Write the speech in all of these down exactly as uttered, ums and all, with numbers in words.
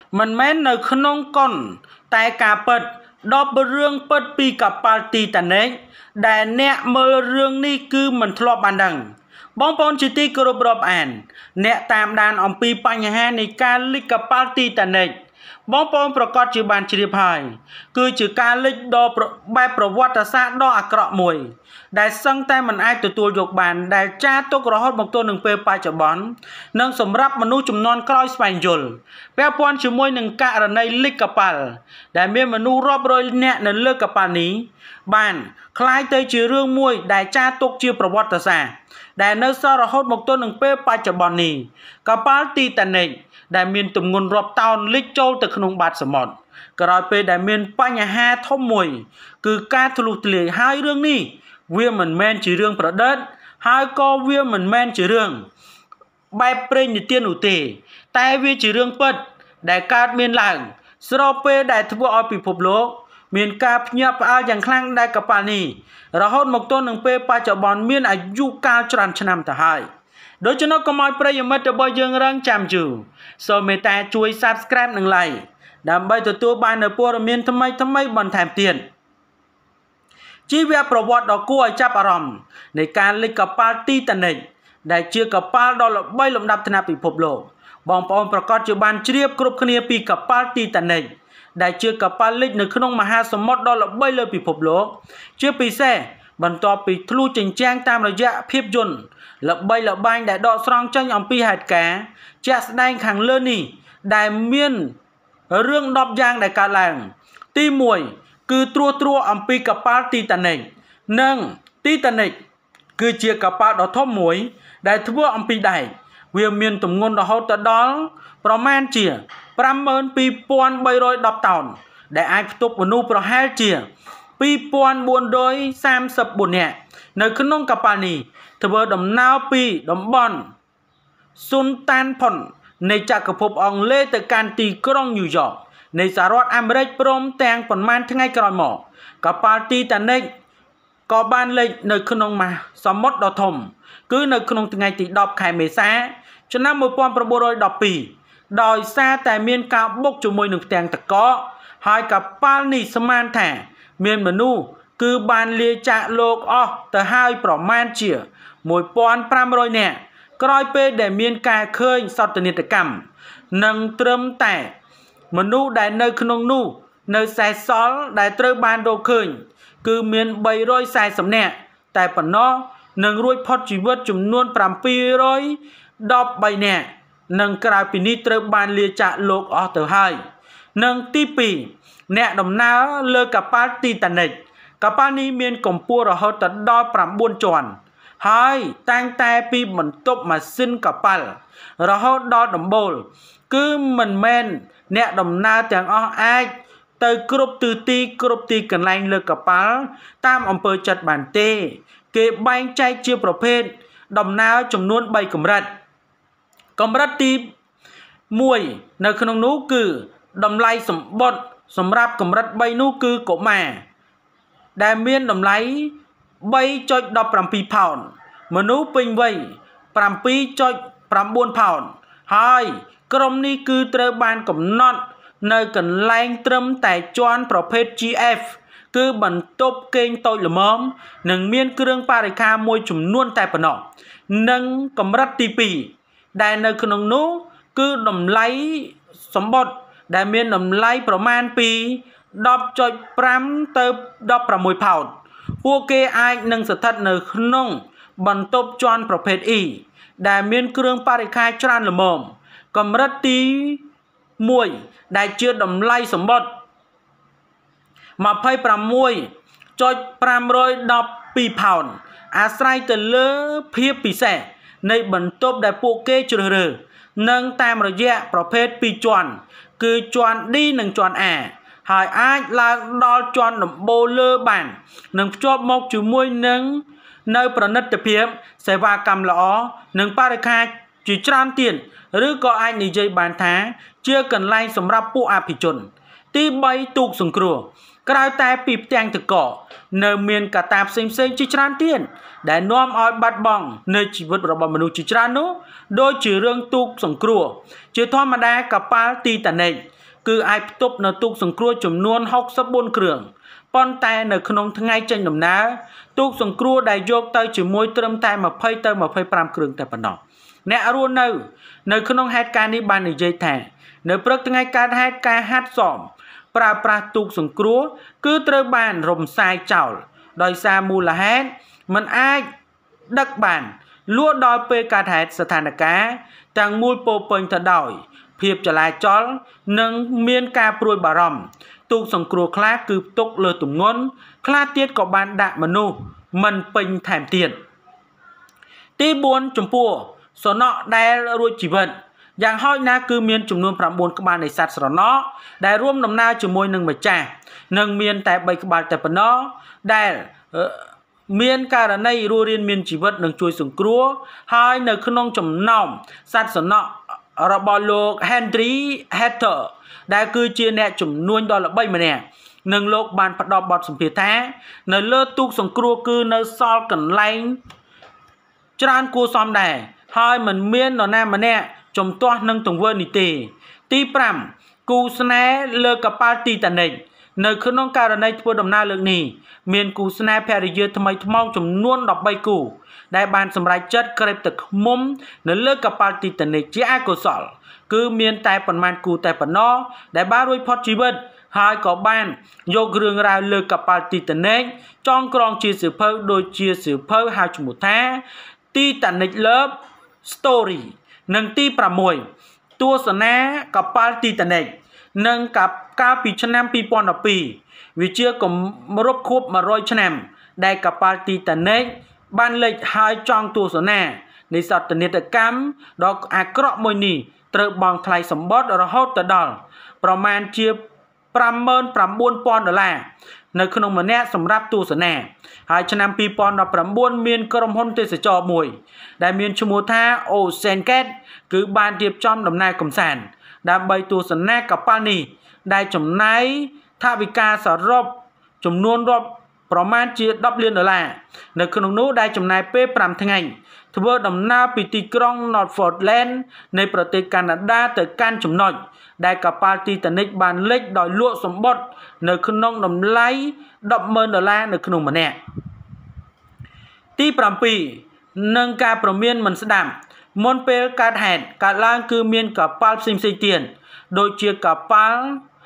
mình men nơi khung con tại cả bật đọc rương bật pi cả party tàn nấy đại nẹ mơ rương ni cứ mình thọ bàn đằng bóng bóng chỉ tí cơ rộp ảnh nẹ tam đàn ông pi bánh hà này ca lịch cả party tàn nấy bóng bóngប្រកាសជាបានជ្រាបហើយគឺជាការលេចដ៏បែបប្រវត្តិសាស្ត្រដ៏អាក្រក់មួយដែលសឹងតែមិនអាចទទួលយកបានដែលចាទុករហូតមកទល់នឹងពេលបច្ចុប្បន្ននិងសម្រាប់មនុស្សចំនួនក្រោយស្វែងយល់ពាក់ព័ន្ធជាមួយនឹងករណីលិចកប៉ាល់ដែលមានមនុស្សរាប់រយនាក់នៅលើកប៉ាល់នេះបានคล้ายទៅជារឿងមួយដែលចាទុកជាប្រវត្តិសាស្ត្រដែលនៅសល់រហូតមកទល់នឹងពេលបច្ចុប្បន្ននេះកប៉ាល់ទីតានិកដែលមានទម្ងន់រាប់តោនលិចចូលទៅក្នុងបាតសមុទ្រក្រោយពេលដែលមានបញ្ហាធំមួយគឺការធ្លុះធ្លាយហើយរឿងនេះវាមិនមែនជារឿងប្រឌិតហើយក៏វាមិនមែនជារឿងបែបព្រេងនិទាននោះទេតែវាជារឿងពិតដែលកើតមានឡើងស្របពេលដែលធ្វើឲ្យពិភពលោកមានការភ្ញាក់ផ្អើលយ៉ាងខ្លាំងដែលកប៉ាល់នេះរហូតមកទល់នឹងពេលបច្ចុប្បន្នមានអាយុកាលច្រើនឆ្នាំទៅហើយដូច្នោះកុំឲ្យប្រិយមិត្តរបស់យើងរងចាំយូរសូមមេត្តាជួយ Subscribe និង Like ដើម្បីទទួលបាននូវព័ត៌មានថ្មីថ្មីបន្ថែមទៀតជីវប្រវត្តិដ៏គួរឲ្យចាប់អារម្មណ៍នៃការលិចកប៉ាល់ទីតានិកដែលជាកប៉ាល់ដ៏ល្បីលំដាប់ថ្នាក់ពិភពលោកបងប្អូនប្រកាសជាបានជ្រាបគ្រប់គ្នាពីកប៉ាល់ទីតានិកដែលជាកប៉ាល់លិចនៅក្នុងមហាសមុទ្រដ៏ល្បីលើពិភពលោកជាពិសេសបន្ទាប់ពីធ្លុះជញ្ជាំងតាមរយៈភាពយន្តល្បីល្បាញដែលដកស្រង់ចេញអំពីហេតុការណ៍ជាក់ស្ដែងខាងលើនេះដែលមានរឿងដប់យ៉ាងដែលកើតឡើងទីមួយគឺត្រួសត្រាអំពីកប៉ាល់ទីតានិកនិងទីតានិកគឺជាកប៉ាល់ដ៏ធំមួយដែលធ្វើអំពីដែកវាមានទម្ងន់រហូតដល់ប្រមាណជាប្រាំម៉ឺនពីរពាន់បីរយដប់តោនដែលអាចផ្ទុកមនុស្សប្រហែលជាពីរពាន់បួនរយសាមសិបបួននាក់នៅក្នុងកប៉ាល់នេះធ្វើដំណើរពីតំបន់ស៊ុនតានផុននៃចក្រភពអង់គ្លេសទៅកាន់ទីក្រុងញូវយ៉កនៃសហរដ្ឋអាមេរិកព្រមទាំងប៉ុន្មានថ្ងៃក្រោយមកកប៉ាល់ទីតានិកក៏បានលិចនៅក្នុងមហាសមុទ្រដ៏ធំគឺនៅក្នុងថ្ងៃទីដប់ខែមេសាឆ្នាំmột nghìn chín trăm mười haiដោយសារតែមានការបុកជាមួយនឹងផ្ទាំងទឹកកកហើយកប៉ាល់នេះស្មានថាមានមនុស្សគឺបានលាចាកលោកអស់ទៅហើយប្រមាណជាmột nghìn năm trămនាក់ក្រោយពេលដែលមានការឃើញសន្តិនិកកម្មនិងត្រឹមតែមនុស្សដែលនៅក្នុងនោះនៅសេសសល់ដែលត្រូវបានរកឃើញគឺមានបីរយសាសិបនាក់តែប៉ុណ្ណោះនឹងរួចផុតជីវិតចំនួនប្រាំពីររយដប់បីនាក់និងក្រៅពីនេះត្រូវបានលាចាកលោកអស់ទៅហើយនិងទីពីរអ្នកដំណើរលើកប៉ាល់ទីតានិកកប៉ាល់នេះមានកម្ពស់រហូតដល់ប្រាំបួនជាន់ហើយតាំងតែពីបន្ទប់ម៉ាស៊ីនកប៉ាល់រហូតដល់ដំបូលគឺមិនមែនអ្នកដំណើរទាំងអស់អាចទៅគ្រប់ទិសទីគ្រប់ទីកន្លែងលើកប៉ាល់តាមអំពើចិត្តបានទេគេបែងចែកជាប្រភេទដំណើរចំនួនបីកម្រិតកម្រិតទីមួយនៅក្នុងនោះគឺតម្លៃសម្បត្តិសម្រាប់កម្រិតបីនោះគឺកុមារដែលមានតម្លៃបីចុចដប់ប្រាំពីរផោនមនុស្សពេញវ័យប្រាំពីរចុចប្រាំបួនផោនហើយក្រុមនេះគឺត្រូវបានកំណត់នៅកន្លែងត្រឹមតែជាន់ប្រភេទ G F គឺបន្ទប់គេងតូចល្មមនិងមានគ្រឿងបរិក្ខារមួយចំនួនតែប៉ុណ្ណោះនិងកម្រិតទីពីរដែលនៅក្នុងនោះគឺតម្លៃសម្បត្តិដែលមានតម្លៃប្រមាណពីដប់ចុចប្រាំទៅដប់ប្រាំមួយផោនពួកគេអាចនឹងស្ថិតនៅក្នុងបន្ទប់ជាន់ប្រភេទ E ដែលមានគ្រឿងបរិក្ខារច្រើនល្មមកម្រិតទីមួយដែលជាតម្លៃសម្បត្តិម្ភៃប្រាំមួយចុចប្រាំរយដប់ពីរផោនអាស្រ័យទៅលើភាពពិសេសនៃបន្ទប់ដែលពួកគេជ្រើសរើសនិងតាមរយៈប្រភេទពីរជាន់គឺជាន់ D និងជាន់ A ហើយអាចឡើងដល់ជាន់ដំបូលលើបាននិងភ្ជាប់មកជាមួយនឹងនៅប្រណិតភាពសេវាកម្មល្អនិងបរិក្ខារជាច្រើនទៀតឬក៏អាចនិយាយបានថាជាកន្លែងសម្រាប់ពួកអភិជនទីបីទូកសង្គ្រោះក្រៅតែពីផ្ទាំងទឹកកកនៅមានកត្តាផ្សេងៗជាច្រើនទៀតដែលនាំឲ្យបាត់បង់នៅជីវិតរបស់មនុស្សជាច្រើននោះដូចជារឿងទូកសង្គ្រោះជាធម្មតាកប៉ាល់ទីតានិក cứ ai tụp nó tục sừng cua chùm nuôn hốc sắp bôn cường pon tay nó không ngay trên đầm ná tục sừng cua đại dọc tay chỉ môi trâm tay mà phơi tay mà phơi pram cường tại phần nọ nè ruộng nơi nơi không hát ca ní ban để dây thẻ nơi bớt ngay ca hát ca hát sỏm pra pra tục sừng cua cứ trơ bàn rồng sai chảo đòi xa mù là hát mình ai đắc bản lúa đòi pê ca hátสถานการณ์ទាំងមួយពោពេញទៅដោយភាពចលាចលនិងមានការព្រួយបារម្ភទូកសង្គ្រោះខ្លះគឺផ្ទុកលើទម្ងន់ខ្លះទៀតក៏បានដាក់មនុស្សមិនពេញថែមទៀតទីបួនចំពោះសំណក់ដែលរួចជីវិតយ៉ាងហោចណាស់គឺមានចំនួនប្រាំបួនក្បាលនៃសត្វស្រណោដែលរួមដំណើរជាមួយនឹងម្ចាស់និងមានតែបីក្បាលតែប៉ុណ្ណោះដែលមានករណីរស់រានមានជីវិតនឹងជួយសង្គ្រោះហើយនៅក្នុងចំណោមសត្វសំណក់របស់លោក Henry Hatter ដែលគឺជាអ្នកជំនួញដ៏ល្បីម្នាក់និងលោកបានផ្ដល់បទសម្ភាសន៍ថានៅលើទូកសង្គ្រោះគឺនៅសល់កន្លែងច្រើនគួរសមដែរហើយមិនមាននរណាម្នាក់ជំទាស់នឹងទង្វើនេះទេទីប្រាំគូស្នេហ៍លើកប៉ាល់ទីតានិកនៅក្នុងករណីធ្វើដំណើរលើកនេះមានគូស្នេហ៍ភរិយាថ្មីថ្មោងចំនួនដប់បីគូដែលបានសម្រេចចិត្តក្រេបទឹកឃ្មុំនៅលើកប៉ាល់ទីតានិកជាអកុសលគឺមានតែប៉ុន្មានគូតែប៉ុណ្ណោះដែលបានរួចផុតជីវិតហើយក៏បានយករឿងរ៉ាវលើកប៉ាល់ទីតានិកចងក្រងជាសៀវភៅដូចជាសៀវភៅហៅឈ្មោះថា Titanic Love Story និងទីប្រាំមួយទស្សនាកប៉ាល់ទីតានិកនិងកាលកាលពីឆ្នាំពីរពាន់ដប់ពីរវាជាគម្រប់ខួបមួយរយឆ្នាំដែលកប៉ាល់ទីតានិកបានលេចហើយចង់ទស្សនានៃសត្វនេតកម្មដ៏អាក្រក់មួយនេះត្រូវបង់ថ្លៃសម្បត្តិរហូតទៅដល់ប្រមាណជាប្រាំម៉ឺនប្រាំបួនពាន់ដុល្លារនៅក្នុងម្នាក់សម្រាប់ទស្សនាហើយឆ្នាំពីរពាន់ដប់ប្រាំបួនមានក្រុមហ៊ុនទេសចរមួយដែលមានឈ្មោះថា Ocean Gate គឺបានរៀបចំដំណើរកម្សាន្តដើម្បីទស្សនាកប៉ាល់នេះដែលចំណាយថវិកាសរុបចំនួនរាប់ប្រមាណជាដប់លានដុល្លារនៅក្នុងនោះដែលចំណាយពេលប្រាំថ្ងៃធ្វើដំណើរពីទីក្រុង Northwoodland នៃប្រទេសកាណាដាទៅកាន់ចំណុចដែលកប៉ាល់ទីតានិកបានលិចដោយលក់សម្បត្តិនៅក្នុងតម្លៃដប់ម៉ឺនដុល្លារនៅក្នុងម្នាក់ទីប្រាំពីរនឹងការប្រមានមិនស្ដាប់មុនពេលកើតហេតុកើតឡើងគឺមានកប៉ាល់ផ្សេងៗទៀតដូចជាកប៉ាល់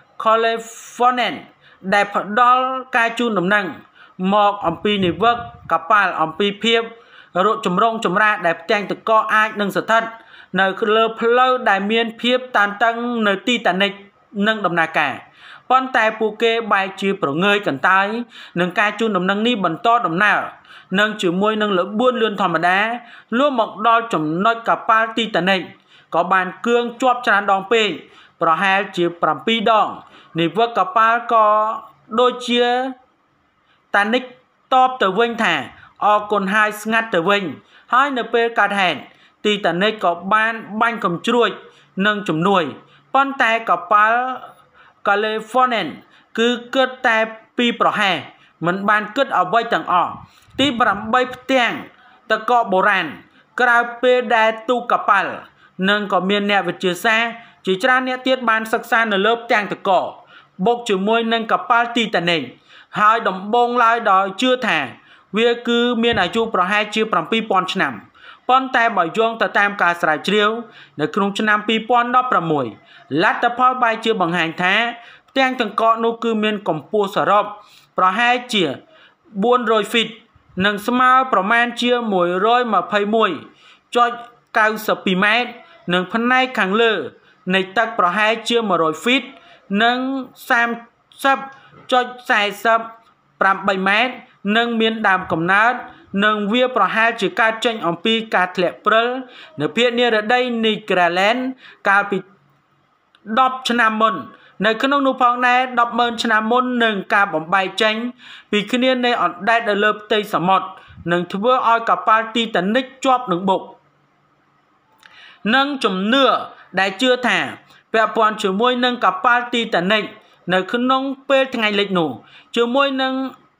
Californian ដែលផ្ដល់ការជូនដំណឹងមកអំពីនិវឹកកប៉ាល់អំពីភាពរកចម្រងចម្រាស់ដែលផ្ទាំងទឹកកកអាចនឹងស្ថិតនៅលើផ្លូវដែលមានភាពតានតឹងនៅទីតានិកនិងដំណើរការប៉ុន្តែពួកគេបែរជាប្រងើយកន្តើយនឹងការជូនដំណឹងនេះបន្តដំណើរនិងជាមួយនឹងល្បឿនលឿនធម្មតាលួចមកដល់ចំណុចកប៉ាល់ទីតានិកក៏បានគឿងជាប់ច្រើនដងពេកប្រហែលជាប្រាំពីរដងនិវឹកកប៉ាល់ក៏ដូចជាតានិកតបទៅវិញថាអរគុណហើយស្ងាត់ទៅវិញហើយនៅពេលកើតហេតុទីតានិកក៏បានបាញ់កំជ្រួចនិងជំនួយប៉ុន្តែកប៉ាល់ Californian គឺគិតតែពីប្រហែសមិនបានគិតអ្វីទាំងអស់ទីប្រាំបីផ្ទាំងតកកបុរាណក្រៅពេលដែលទូកកប៉ាល់និងក៏មានអ្នកវិទ្យាសាស្ត្រជាច្រើនអ្នកទៀតបានសិក្សានៅលើផ្ទាំងតកកបុកជាមួយនឹងកប៉ាល់ទីតានិកហើយដំបងឡើយដោយជឿថាវាគឺមានអាយុប្រហែលជាប្រាំពីរពាន់ឆ្នាំប៉ុន្តែបើយោងទៅតាមការស្រាវជ្រាវនៅក្នុងឆ្នាំពីរពាន់ដប់ប្រាំមួយលទ្ធផលបែរជាបង្ហាញថាផ្ទាំងតកកនោះគឺមានកម្ពស់សរុបប្រហែលជាបួនរយហ្វីតនិងស្មើប្រមាណជាមួយរយម្ភៃមួយចុចកៅសិបពីរម៉ែត្រនិងផ្នែកខាងលើនៃទឹកប្រហែលជាមួយរយហ្វីតនិងសាមសិបចុចសែសិបប្រាំបីម៉ែត្រនិងមានដើមកំណើតនិងវាប្រហែលជាកើតចេញអំពីការធ្លាក់ព្រិលនៅភាគនិរដីនីក្រាឡែនកាលពីដប់ឆ្នាំមុននៅក្នុងនោះផងដែរដប់ម៉ឺនឆ្នាំមុននឹងការបំបែកចេញពីគ្នានៃអណ្ដែតនៅលើផ្ទៃសមុទ្រនឹងធ្វើឲ្យកប៉ាល់ទីតានិកជាប់នឹងបុកនិងជំនឿដែលជឿថាពាក់ព័ន្ធជាមួយនឹងកប៉ាល់ទីតានិកនៅក្នុងពេលថ្ងៃលិចនោះជាមួយនឹងក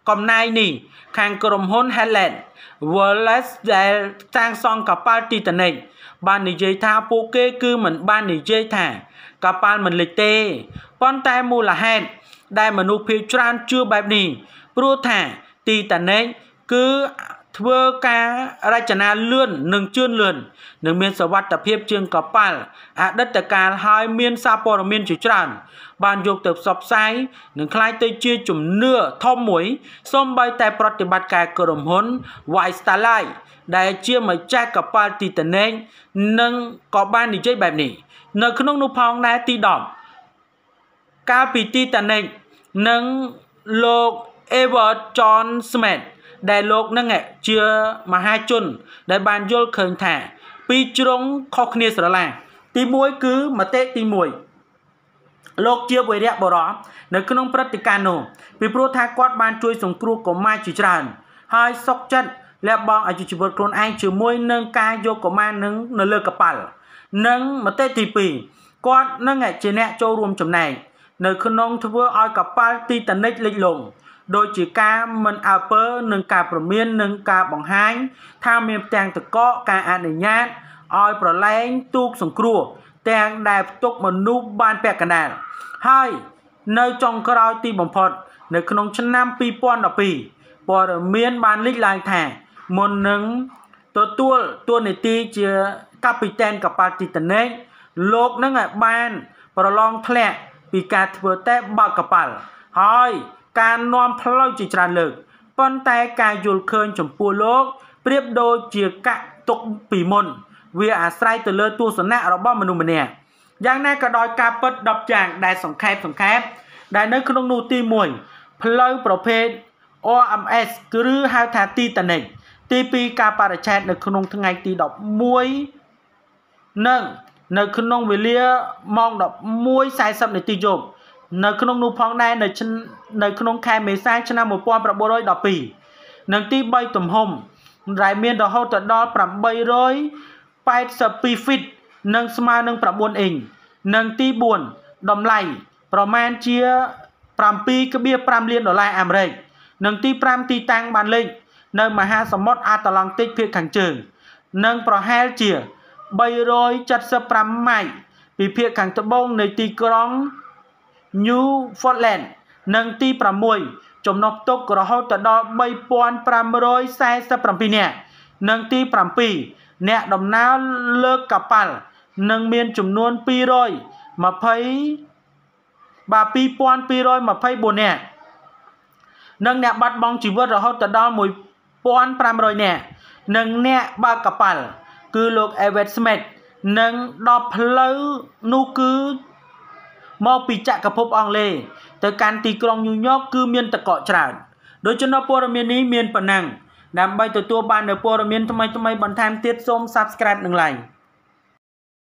កំណាយនេះខាងក្រុមហ៊ុន Helen Wallace ដែលសាងសង់កប៉ាល់ Titanic បាននិយាយថាពួកគេគឺមិនបាននិយាយថាកប៉ាល់មិនលិចទេប៉ុន្តែមូលហេតុដែលមនុស្សភាគច្រើនជឿបែបនេះព្រោះថា Titanic គឺធ្វើការរចនាលឿននិងជឿនលឿននិងមានសុវត្ថិភាពជាងកប៉ាល់អតីតកាលហើយមានសារព័ត៌មានជាច្រើនបានយកទៅផ្សព្វផ្សាយនិងคล้ายទៅជាជំនឿធំមួយសូម្បីតែប្រតិបត្តិការក្រុមហ៊ុន White Star Line ដែលជាម្ចាស់កប៉ាល់ Titanic និងក៏បាននិយាយបែបនេះនៅក្នុងនោះផងដែរទីដប់កាលពី Titanic និងលោក Edward John Smith ដែលលោកនឹងជាមហាជនដែលបានយល់ឃើញថាពីរជ្រុងខុសគ្នាស្រឡះទីមួយគឺមតិទីមួយលោកជាវីរៈបុរសនៅក្នុងព្រឹត្តិការណ៍នោះពីព្រោះថាគាត់បានជួយសង្គ្រោះកុមារជាច្រើនហើយសុខចិត្តលះបង់អាយុជីវិតខ្លួនឯងជាមួយនឹងការយកកុមារនឹងនៅលើកប៉ាល់និងមតិទីពីរគាត់នឹងជាអ្នកចូលរួមចំណែកនៅក្នុងធ្វើឲ្យកប៉ាល់ Titanic លិចលង់ដោយជាការមិនអើពើនឹងការប្រមាននិងការបង្ហាញថាមានទាំងតកកការអនុញ្ញាតឲ្យប្រឡែងទូកសង្គ្រោះទាំងដែលផ្ទុកមនុស្សបានពាក់កណ្ដាលហើយនៅចុងក្រោយទីបំផុតនៅក្នុងឆ្នាំពីរពាន់ដប់ពីរព័ត៌មានបានលេចឡើងថាមុននឹងទទួលតួនាទីជាកាពីតែនកប៉ាល់ Titanic លោកនឹងបានប្រឡងធ្លាក់ពីការធ្វើតែបើកកប៉ាល់ហើយការនាំផ្លូវជាច្រើនលើកប៉ុន្តែការយល់ឃើញចំពោះលោកប្រៀបដូចជាកាក់ទុកពីមុនវាអាស្រ័យទៅលើទស្សនៈរបស់មនុស្សម្នាក់យ៉ាងណាក៏ដោយការពិតដប់យ៉ាងដែលសង្ខេបសង្ខេបដែលនៅក្នុងនោះទីមួយផ្លូវប្រភេទ R M S ឬហៅថា Titanic ទីពីរការបរិច្ឆេទនៅក្នុងថ្ងៃទីដប់មួយនិងនៅក្នុងវេលាម៉ោងដប់មួយសែសិបនាទីយប់នៅក្នុងនោះផងដែរនៅនៅក្នុងខែមេសាឆ្នាំmột nghìn chín trăm mười haiនិងទីបីទំហំដែលមានរហូតដល់eight hundred eighty-two ហ្វីតនិងស្មើនឹងnineអ៊ីងនិងទីបួនតម្លៃប្រមាណជាseven point fiveលានដុល្លារអាមេរិកនិងទីfiveទីតាំងបានលេខនៅមហាសមុទ្រអាត្លង់តិកភាគខាងជើងនិងប្រហែលជាthree hundred seventy-fiveម៉ាយពីភាគខាងត្បូងនៃទីក្រុង Newfoundland និងទីsixចំណុះផ្ទុករហូតដល់three thousand five hundred forty-sevenនាក់និងទីsevenអ្នកដំណើរលើកប៉ាល់នឹងមានចំនួនtwo hundred twentyបាទtwo thousand two hundred twenty-fourនាក់និងអ្នកបាត់បង់ជីវិតរហូតដល់one thousand five hundredនាក់និងអ្នកបើកកប៉ាល់គឺលោក Edward Smith និងដប់ផ្លូវនោះគឺមកពីចក្រភពអង់គ្លេសទៅកាន់ទីក្រុងញូវយ៉កគឺមានតកកច្រើនដូច្នេះព័ត៌មាននេះមានប៉ុណ្ណឹងដើម្បីទទួលបាននូវព័ត៌មានថ្មីៗបន្ថែមទៀតសូម Subscribe និង Like